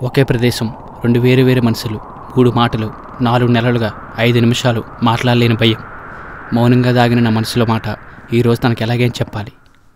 ఒకే ప్రదేశం, 2 వేరు వేరు మనుషులు, 3 మాటలు, 4 నెలలుగా 5 నిమిషాలు మాట్లాడలేని భయం. మౌనంగా దాగిన నా మనసులో మాట ఈరోజు తనకు ఎలాగేం చెప్పాలి?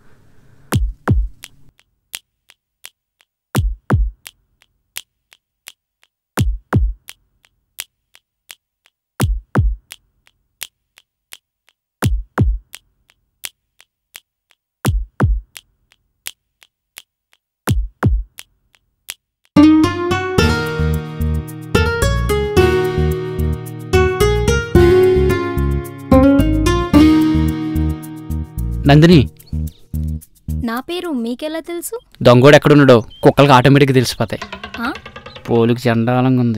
నందిని, నా పేరు మీకెలా తెలుసు? దొంగోడు ఎక్కడున్నాడో కుక్కలకు ఆటోమేటిక్గా తెలిసిపోతాయి. పోలికి చండాలంగా ఉంది.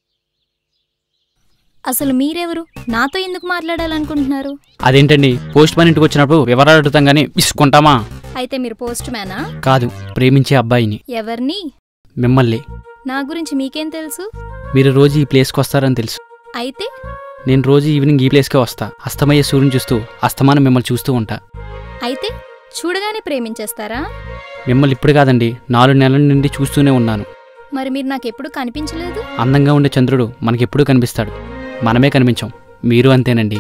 అసలు మీరెవరు? నాతో ఎందుకు మాట్లాడాలనుకుంటున్నారు? అదేంటండి, పోస్ట్ మ్యాన్ ఇంటికి వచ్చినప్పుడు వివరాలు అడుగుతాం గానీ ఇసుకుంటామా? అయితే మీరు పోస్ట్ మ్యానా? కాదు, ప్రేమించే అబ్బాయిని. ఎవరిని? మిమ్మల్ని. నా గురించి మీకేం తెలుసు? మీరు రోజు ఈ ప్లేస్కి వస్తారని తెలుసు. అయితే నేను రోజు ఈవినింగ్ ఈ ప్లేస్కే వస్తా. అస్తమయ్యే సూర్యుని చూస్తూ అస్తమానం మిమ్మల్ని చూస్తూ ఉంటా. అయితే చూడగానే ప్రేమించేస్తారా? మిమ్మల్ని ఇప్పుడు కాదండి, 4 నెలల నుండి చూస్తూనే ఉన్నాను. మరి మీరు నాకెప్పుడు కనిపించలేదు. అందంగా ఉండే చంద్రుడు మనకెప్పుడూ కనిపిస్తాడు, మనమే కనిపించాం. మీరు అంతేనండి.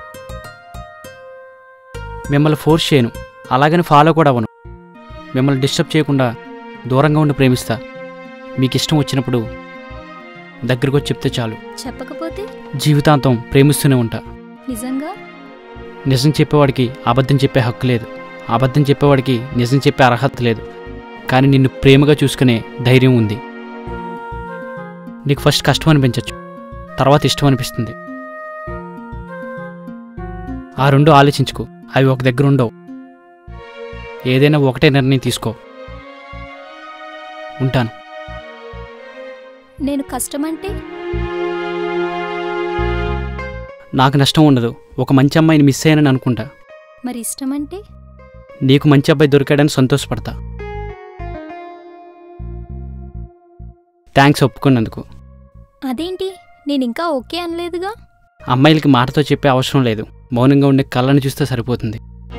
మిమ్మల్ని ఫోర్స్ చేయను, అలాగని ఫాలో కూడా అవ్వను. మిమ్మల్ని డిస్టర్బ్ చేయకుండా దూరంగా ఉండి ప్రేమిస్తా. మీకు ఇష్టం వచ్చినప్పుడు దగ్గరకు వచ్చి చెప్తే చాలు. చెప్పకపోతే జీవితాంతం ప్రేమిస్తూనే ఉంటా. నిజంగా? నిజం చెప్పేవాడికి అబద్ధం చెప్పే హక్కు లేదు, అబద్ధం చెప్పేవాడికి నిజం చెప్పే అర్హత లేదు. కానీ నిన్ను ప్రేమగా చూసుకునే ధైర్యం ఉంది. నీకు ఫస్ట్ కష్టం అనిపించవచ్చు, తర్వాత ఇష్టం అనిపిస్తుంది. ఆ 2 ఆలోచించుకో, అవి ఒక దగ్గర ఉండవు. ఏదైనా ఒకటే నిర్ణయం తీసుకో. ఉంటాను. నేను కష్టమంటే? నాకు నష్టం ఉండదు. ఒక మంచి అమ్మాయిని మిస్ అయ్యానని అనుకుంటా. మరి ఇష్టమంటే? నీకు మంచి అబ్బాయి దొరికాడని సంతోషపడతా. థ్యాంక్స్ ఒప్పుకున్నందుకు. అదేంటి, నేనింకా ఓకే అనలేదుగా? అమ్మాయిలకి మాటతో చెప్పే అవసరం లేదు, మౌనంగా ఉండే కళ్ళని చూస్తే సరిపోతుంది.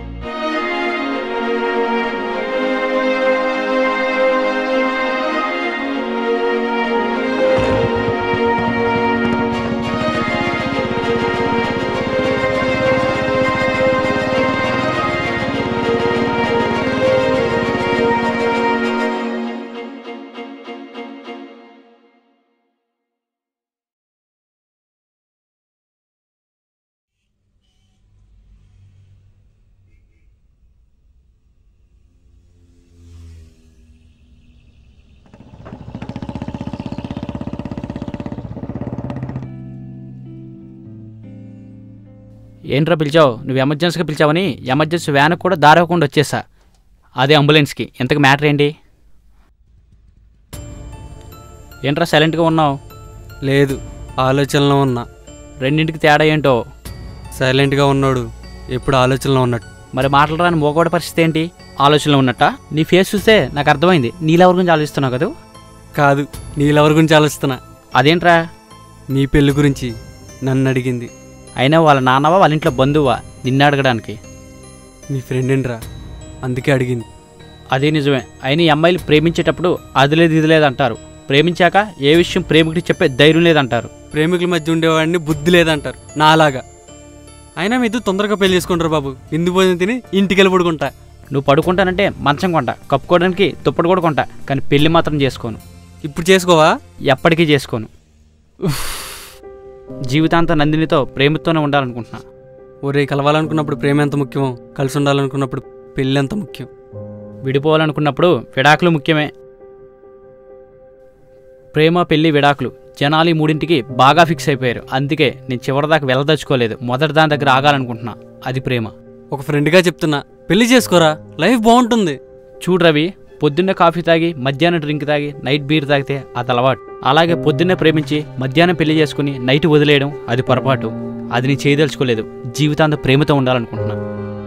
ఏంట్రా పిలిచావు? నువ్వు ఎమర్జెన్సీగా పిలిచావని ఎమర్జెన్సీ వ్యాన్కి కూడా దారవకుండా వచ్చేసా. అదే అంబులెన్స్కి. ఇంతకు మ్యాటర్ ఏంటి? ఏంట్రా సైలెంట్గా ఉన్నావు? లేదు, ఆలోచనలో ఉన్నా. రెండింటికి తేడా ఏంటో? సైలెంట్గా ఉన్నాడు ఎప్పుడు ఆలోచనలో ఉన్నట్టు. మరి మాటలు రాని మోగోడ పరిస్థితి ఏంటి? ఆలోచనలో ఉన్నట్టా? నీ ఫేస్ చూస్తే నాకు అర్థమైంది, నీళ్ళెవరి గురించి ఆలోచిస్తున్నావు కదా? కాదు, నీళ్ళెవరి గురించి ఆలోచిస్తున్నా. అదేంట్రా? నీ పెళ్ళి గురించి నన్ను అడిగింది. అయినా వాళ్ళ నాన్నవా వాళ్ళ ఇంట్లో బంధువా నిన్ను అడగడానికి? నీ ఫ్రెండేనరా, అందుకే అడిగింది. అదే నిజమే. అయినా ఈ అమ్మాయిలు ప్రేమించేటప్పుడు అది లేదు ఇది లేదంటారు, ప్రేమించాక ఏ విషయం ప్రేమికుడికి చెప్పే ధైర్యం లేదంటారు. ప్రేమికుల మధ్య ఉండేవాడిని బుద్ధి లేదంటారు, నాలాగా. అయినా మీ ఇద్దరు తొందరగా పెళ్లి చేసుకుంటారు బాబు. విందు భోజనం తిని ఇంటికెళ్ళి పడుకుంటా. నువ్వు పడుకుంటానంటే మంచం కొంటా, కప్పుకోవడానికి దుప్పటి కూడా కొంటా, కానీ పెళ్లి మాత్రం చేసుకోను. ఇప్పుడు చేసుకోవా? ఎప్పటికీ చేసుకోను. జీవితాంతం నందినితో ప్రేమతోనే ఉండాలనుకుంటున్నా. ఒరే, కలవాలనుకున్నప్పుడు ప్రేమ ఎంత ముఖ్యమో, కలిసి ఉండాలనుకున్నప్పుడు పెళ్ళి ఎంత ముఖ్యం. విడిపోవాలనుకున్నప్పుడు విడాకులు ముఖ్యమే. ప్రేమ, పెళ్లి, విడాకులు జనాలు ఈ 3ంటికి బాగా ఫిక్స్ అయిపోయారు. అందుకే నేను చివరిదాకా వెళ్ళదలుచుకోలేదు, మొదటి దాని దగ్గర ఆగాలనుకుంటున్నా. అది ప్రేమ. ఒక ఫ్రెండ్గా చెప్తున్నా, పెళ్లి చేసుకోరా, లైఫ్ బాగుంటుంది. చూడు రవి, పొద్దున్నే కాఫీ తాగి మధ్యాహ్నం డ్రింక్ తాగి నైట్ బీర్ తాగితే అది అలవాటు. అలాగే పొద్దున్నే ప్రేమించి మధ్యాహ్నం పెళ్లి చేసుకుని నైట్ వదిలేయడం అది పొరపాటు. అది నేను చేయదలుచుకోలేదు. జీవితాంతం ప్రేమతో ఉండాలనుకుంటున్నా.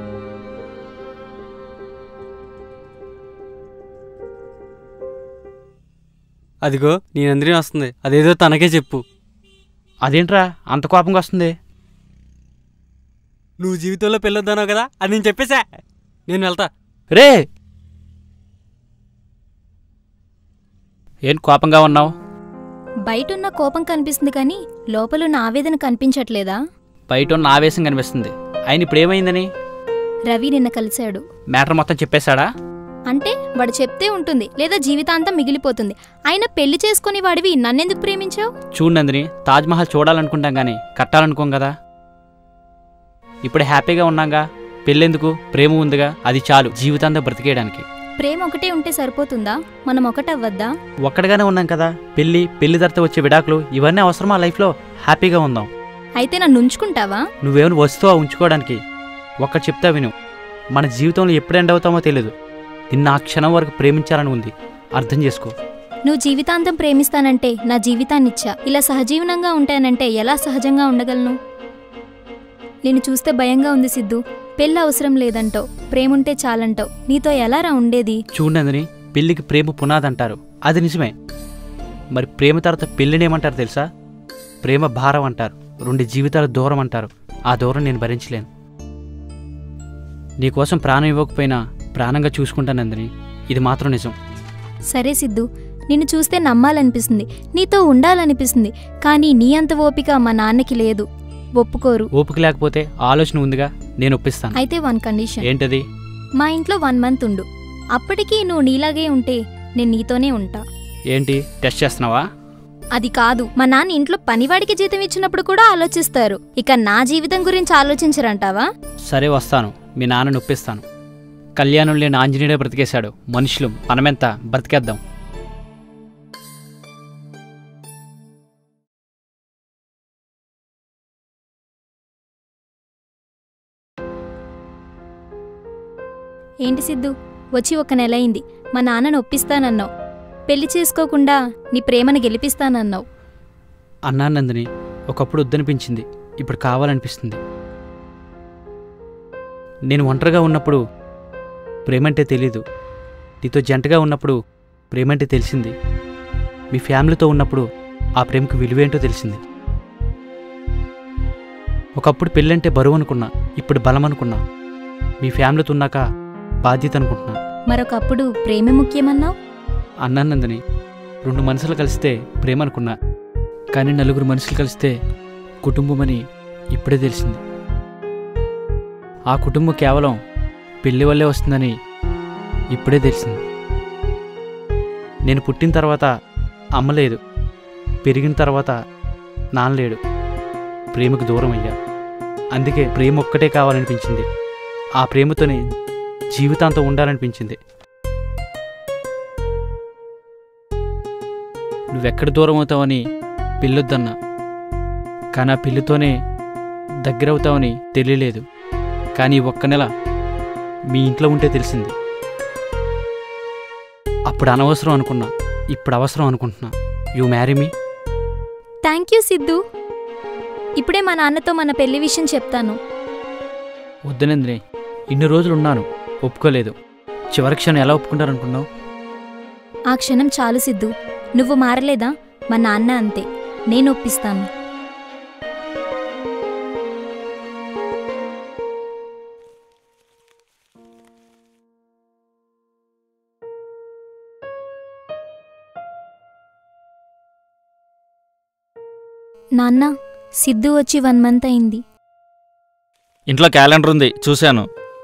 అదిగో నీ నందిని వస్తుంది, అదేదో తనకే చెప్పు. అదేంట్రా అంత కోపంగా వస్తుంది? నువ్వు జీవితంలో పెళ్ళొద్దానో కదా, అది నేను చెప్పేశా. నేను వెళ్తా. రే ఏం కోపంగా ఉన్నావు? బయటున్న కోపం కనిపిస్తుంది కానీ లోపలున్న ఆవేదన కనిపించట్లేదా? బయట ఉన్న ఆవేశం కనిపిస్తుంది. ఆయన ఇప్పుడు ఏమైందని? రవి నిన్న కలిశాడు. మ్యాటర్ మొత్తం చెప్పేశాడా? అంటే వాడు చెప్తే ఉంటుంది, లేదా జీవితాంతం మిగిలిపోతుంది. అయినా పెళ్లి చేసుకుని వాడివి నన్నెందుకు ప్రేమించావు? చూడు నందిని, తాజ్మహల్ చూడాలనుకుంటాం కానీ కట్టాలనుకోం కదా. ఇప్పుడు హ్యాపీగా ఉన్నాగా, పెళ్ళెందుకు? ప్రేమ ఉందిగా, అది చాలు జీవితాంతం బ్రతికేయడానికి. ప్రేమ ఒకటే ఉంటే సరిపోతుందా? మనం ఒకటవ్వద్దా? ఒక్కడిగానే ఉన్నాం కదా. పెళ్లి తర్వాత వచ్చే విడాకులు ఇవన్నీ అవసరమా లైఫ్లో? హ్యాపీగా ఉందాం. అయితే నన్ను ఉంచుకుంటావా? నువ్వేమైనా వస్తువా ఉంచుకోవడానికి? ఒక్కటి చెప్తా విను, మన జీవితంలో ఎప్పుడు ఎండ్ అవుతామో తెలియదు. నిన్న ఆ క్షణం వరకు ప్రేమించాలని ఉంది, అర్థం చేసుకో. నువ్వు జీవితాంతం ప్రేమిస్తానంటే నా జీవితాన్నిచ్చా. ఇలా సహజీవనంగా ఉంటానంటే ఎలా సహజంగా ఉండగలను? నేను చూస్తే భయంగా ఉంది సిద్ధు. పెళ్ళి అవసరం లేదంటావు, ప్రేముంటే చాలంటావు. నీతో ఎలారా ఉండేది? చూడండి, పెళ్లికి ప్రేమ పునాదంటారు, అది నిజమే. మరి ప్రేమ తర్వాత పెళ్ళినేమంటారు తెలుసా? ప్రేమ భారం అంటారు, 2 జీవితాల దూరం అంటారు. ఆ దూరం నేను భరించలేను. నీకోసం ప్రాణం ఇవ్వకపోయినా ప్రాణంగా చూసుకుంటానందని, ఇది మాత్రం నిజం. సరే సిద్ధు, నిన్ను చూస్తే నమ్మాలనిపిస్తుంది, నీతో ఉండాలనిపిస్తుంది. కానీ నీ అంత ఓపిక మా నాన్నకి లేదు, ఒప్పుకోరు. ఓపిక లేకపోతే ఆలోచన ఉందిగా, నేను ఒప్పిస్తాను. అయితే 1 కండిషన్. ఏంటది? మా ఇంట్లో 1 మంత్ ఉండు. అప్పటికీ నువ్వు నీలాగే ఉంటే నేను నీతోనే ఉంటా. ఏంటి టెస్ట్ చేస్తున్నావా? అది కాదు, మా నాన్న ఇంట్లో పనివాడికి జీతం ఇచ్చినప్పుడు కూడా ఆలోచిస్తారు. ఇక నా జీవితం గురించి ఆలోచించరంటావా? సరే వస్తాను, మీ నాన్న నొప్పిస్తాను. కళ్యాణం లేని ఆంజనేయుడే బ్రతికేశాడు, మనుషులు మనమెంత బ్రతికేద్దాం. ఏంటి సిద్ధు, వచ్చి 1 నెల అయింది. మా నాన్నను ఒప్పిస్తానన్నావు, పెళ్లి చేసుకోకుండా నీ ప్రేమను గెలిపిస్తానన్నావు. అన్నానందని ఒకప్పుడు వద్దనిపించింది, ఇప్పుడు కావాలనిపిస్తుంది. నేను ఒంటరిగా ఉన్నప్పుడు ప్రేమంటే తెలీదు, నీతో జంటగా ఉన్నప్పుడు ప్రేమంటే తెలిసింది. మీ ఫ్యామిలీతో ఉన్నప్పుడు ఆ ప్రేమకు విలువేంటో తెలిసింది. ఒకప్పుడు పెళ్ళంటే బరువు అనుకున్నా, ఇప్పుడు బలం అనుకున్నా. మీ ఫ్యామిలీతో ఉన్నాక బాధ్యత అనుకుంటున్నా. మరొకప్పుడు ప్రేమే ముఖ్యమన్నావు. అన్నానందని 2 మనుషులు కలిస్తే ప్రేమ అనుకున్నా, కానీ 4 మనుషులు కలిస్తే కుటుంబం అని ఇప్పుడే తెలిసింది. ఆ కుటుంబం కేవలం పెళ్లి వల్లే వస్తుందని ఇప్పుడే తెలిసింది. నేను పుట్టిన తర్వాత అమ్మ లేదు, పెరిగిన తర్వాత నాన్న లేడు. ప్రేమకు దూరం అయ్యా. అందుకే ప్రేమ ఒక్కటే కావాలనిపించింది. ఆ ప్రేమతోనే జీవితాంతం ఉండాలనిపించింది. నువ్వెక్కడ దూరం అవుతావని పెళ్ళొద్దన్నా, కానీ ఆ పెళ్ళితోనే దగ్గరవుతావని తెలియలేదు. కానీ 1 నెల మీ ఇంట్లో ఉంటే తెలిసింది. అప్పుడు అనవసరం అనుకున్నా, ఇప్పుడు అవసరం అనుకుంటున్నా. You marry me? Thank you Siddhu. ఇప్పుడే మా నాన్నతో మన పెళ్లి విషయం చెప్తాను. వద్దనందిని, ఇన్ని రోజులు ఉన్నాను, ఒప్పుకోలేదు. చివరి క్షణం ఎలా ఒప్పుకుంటారనుకున్నావు? ఆ క్షణం చాలు సిద్ధు. నువ్వు మారలేదా? మా నాన్న అంతే. నేను ఒప్పిస్తాను. నాన్న, సిద్ధు వచ్చి 1 మంత్ అయింది. ఇంట్లో క్యాలెండర్ ఉంది, చూశాను.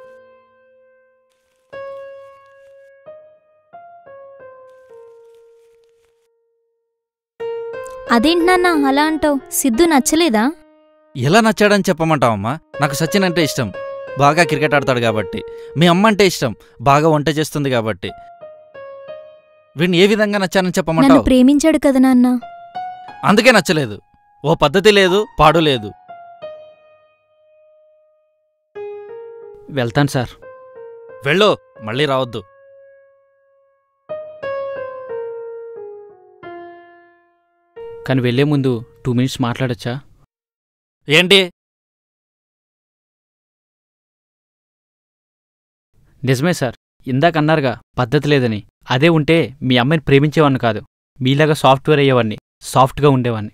అదేంటి నాన్న అలా అంటావు? సిద్ధు నచ్చలేదా? ఎలా నచ్చాడని చెప్పమంటావమ్మా? నాకు సచిన్ అంటే ఇష్టం, బాగా క్రికెట్ ఆడతాడు కాబట్టి. మీ అమ్మ అంటే ఇష్టం, బాగా వంట చేస్తుంది కాబట్టి. వీడిని ఏ విధంగా నచ్చానని నన్ను చెప్పమంటావు? ప్రేమించాడు కదా నాన్న. అందుకే నచ్చలేదు. ఓ పద్ధతి లేదు, పాడు లేదు. వెళ్తాను సార్. వెళ్ళు, మళ్ళీ రావద్దు. కానీ వెళ్లే ముందు 2 మినిట్స్ మాట్లాడొచ్చా? ఏంటి? నిజమే సార్, ఇందాక అన్నారుగా పద్ధతి లేదని. అదే ఉంటే మీ అమ్మాయిని ప్రేమించేవాడిని కాదు, మీలాగా సాఫ్ట్వేర్ అయ్యేవాడిని, సాఫ్ట్గా ఉండేవాడిని.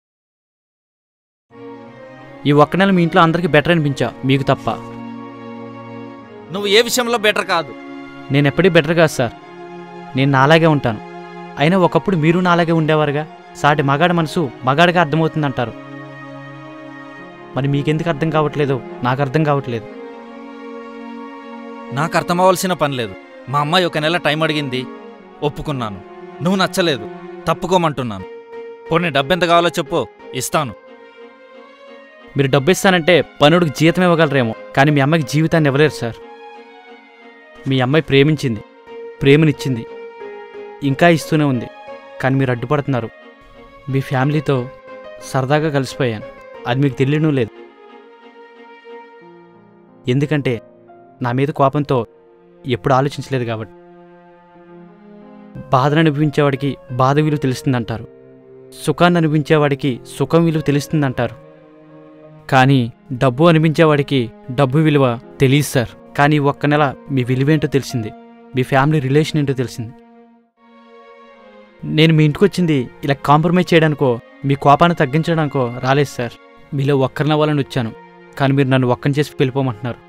ఈ 1 నెల మీ ఇంట్లో అందరికీ బెటర్ అనిపించా, మీకు తప్ప. నువ్వు ఏ విషయంలో బెటర్ కాదు. నేనెప్పటికీ బెటర్ కాదు సార్, నేను నాలాగే ఉంటాను. అయినా ఒకప్పుడు మీరు నాలాగే ఉండేవారుగా. సాటి మగాడి మనసు మగాడిగా అర్థమవుతుందంటారు. మరి మీకెందుకు అర్థం కావట్లేదో నాకు అర్థం కావట్లేదు. నాకు అర్థమవలసిన పని లేదు. మా అమ్మాయి 1 నెల టైం అడిగింది, ఒప్పుకున్నాను. నువ్వు నచ్చలేదు, తప్పుకోమంటున్నాను. పోనీ డబ్బెంత కావాలో చెప్పు, ఇస్తాను. మీరు డబ్బు ఇస్తానంటే పనుడికి జీతం ఇవ్వగలరేమో, కానీ మీ అమ్మాయికి జీవితాన్ని ఇవ్వలేరు సార్. మీ అమ్మాయి ప్రేమించింది, ప్రేమనిచ్చింది, ఇంకా ఇస్తూనే ఉంది. కానీ మీరు అడ్డుపడుతున్నారు. మీ ఫ్యామిలీతో సరదాగా కలిసిపోయాను, అది మీకు తెలియడం లేదు. ఎందుకంటే నా మీద కోపంతో ఎప్పుడు ఆలోచించలేదు కాబట్టి. బాధను అనిపించేవాడికి బాధ విలువ తెలుస్తుందంటారు, సుఖాన్ని అనిపించేవాడికి సుఖం విలువ తెలుస్తుందంటారు. కానీ డబ్బు అనిపించేవాడికి డబ్బు విలువ తెలియదు సార్. కానీ 1 నెల మీ విలువేంటో తెలిసింది, మీ ఫ్యామిలీ రిలేషన్ ఏంటో తెలిసింది. నేను మీ ఇంటికి వచ్చింది ఇలా కాంప్రమైజ్ చేయడానికో మీ కోపాన్ని తగ్గించడానికో రాలేదు సార్. మీలో ఒక్కరినవ్వాలని వచ్చాను, కానీ మీరు నన్ను ఒక్కని చేసి వెళ్ళిపోమంటున్నారు.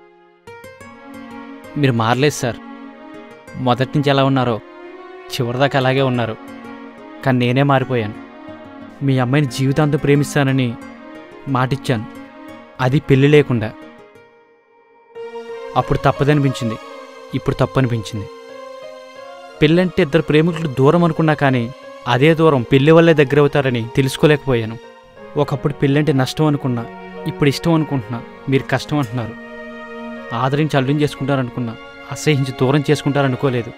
మీరు మారలేదు సార్. మొదటి నుంచి ఎలా ఉన్నారో చివరిదాకా అలాగే ఉన్నారు. కానీ నేనే మారిపోయాను. మీ అమ్మాయిని జీవితాంతం ప్రేమిస్తానని మాటిచ్చాను, అది పెళ్లి లేకుండా. అప్పుడు తప్పదనిపించింది, ఇప్పుడు తప్పు అనిపించింది. పెళ్ళంటే 2 ప్రేమికులు దూరం అనుకున్నా, కానీ అదే దూరం పెళ్లి వల్లే దగ్గర అవుతారని తెలుసుకోలేకపోయాను. ఒకప్పుడు పెళ్ళంటే నష్టం అనుకున్నా, ఇప్పుడు ఇష్టం అనుకుంటున్నా. మీరు కష్టం అంటున్నారు. ఆదరించి అల్లుని చేసుకుంటారనుకున్నా, అసహించి దూరం చేసుకుంటారనుకోలేదు.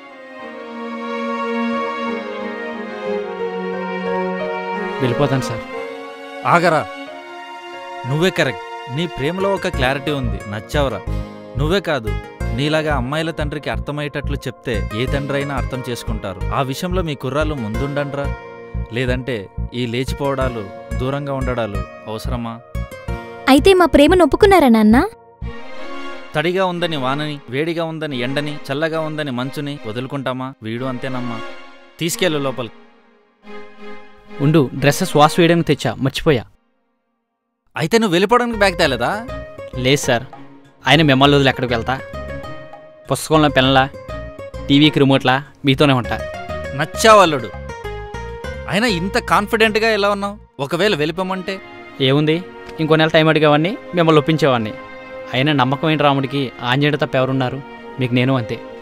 వెళ్ళిపోతాను సార్. ఆగరా, నువ్వే కరెక్ట్. నీ ప్రేమలో ఒక క్లారిటీ ఉంది, నచ్చావురా. నువ్వే కాదు, నీలాగా అమ్మాయిల తండ్రికి అర్థమయ్యేటట్లు చెప్తే ఏ తండ్రి అయినా అర్థం చేసుకుంటారు. ఆ విషయంలో మీ కుర్రాళ్ళు ముందుండండ్రా. లేదంటే ఈ లేచిపోవడాలు, దూరంగా ఉండడాలు అవసరమా? అయితే మా ప్రేమను ఒప్పుకున్నారా నాన్న? తడిగా ఉందని వానని, వేడిగా ఉందని ఎండని, చల్లగా ఉందని మంచుని వదులుకుంటామా? వీడు అంతేనమ్మా. తీసుకెళ్ళు లోపలికి. ఉండు, డ్రెస్సెస్ వాష్ వేయడానికి తెచ్చా, మర్చిపోయా. అయితే నువ్వు వెళ్ళిపోవడానికి బ్యాగ్ తేలేదా? లేదు సార్, ఆయన మిమ్మల్ని వదిలి ఎక్కడికి వెళ్తా? పుస్తకంలో పెన్లా, టీవీకి రిమోట్లా మీతోనే ఉంటా. నచ్చావల్లుడు. అయినా ఇంత కాన్ఫిడెంట్గా ఎలా ఉన్నావు? ఒకవేళ వెళ్ళిపోమంటే? ఏముంది, ఇంకో నెల టైం అడిగేవాడిని, మిమ్మల్ని ఒప్పించేవాడిని. అయినా నమ్మకమైన రాముడికి ఆంజనేయుడు తప్ప ఎవరున్నారు? మీకు నేను అంతే.